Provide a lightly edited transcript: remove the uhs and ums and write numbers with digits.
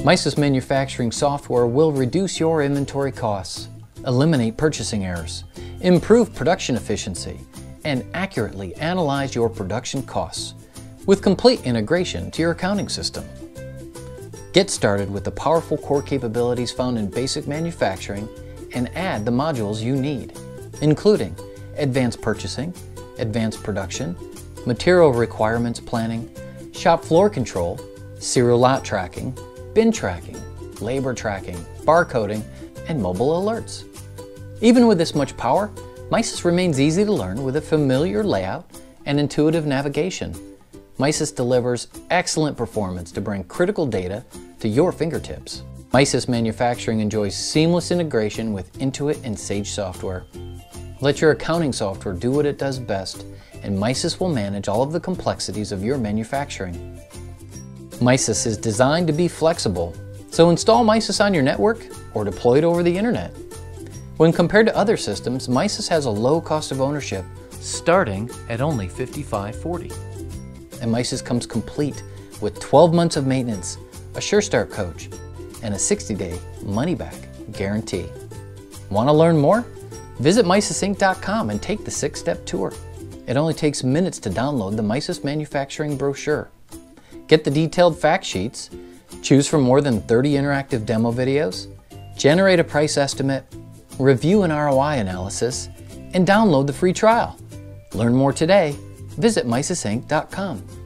MISys Manufacturing software will reduce your inventory costs, eliminate purchasing errors, improve production efficiency, and accurately analyze your production costs with complete integration to your accounting system. Get started with the powerful core capabilities found in basic manufacturing and add the modules you need, including advanced purchasing, advanced production, material requirements planning, shop floor control, serial lot tracking, bin tracking, labor tracking, barcoding, and mobile alerts. Even with this much power, MISys remains easy to learn with a familiar layout and intuitive navigation. MISys delivers excellent performance to bring critical data to your fingertips. MISys Manufacturing enjoys seamless integration with Intuit and Sage software. Let your accounting software do what it does best, and MISys will manage all of the complexities of your manufacturing. MISys is designed to be flexible, so install MISys on your network or deploy it over the internet. When compared to other systems, MISys has a low cost of ownership, starting at only $55.40. And MISys comes complete with 12 months of maintenance, a Sure Start coach, and a 60-day money-back guarantee. Want to learn more? Visit MISysinc.com and take the 6-step tour. It only takes minutes to download the MISys Manufacturing brochure. Get the detailed fact sheets, choose from more than 30 interactive demo videos, generate a price estimate, review an ROI analysis, and download the free trial. Learn more today. Visit MISysinc.com.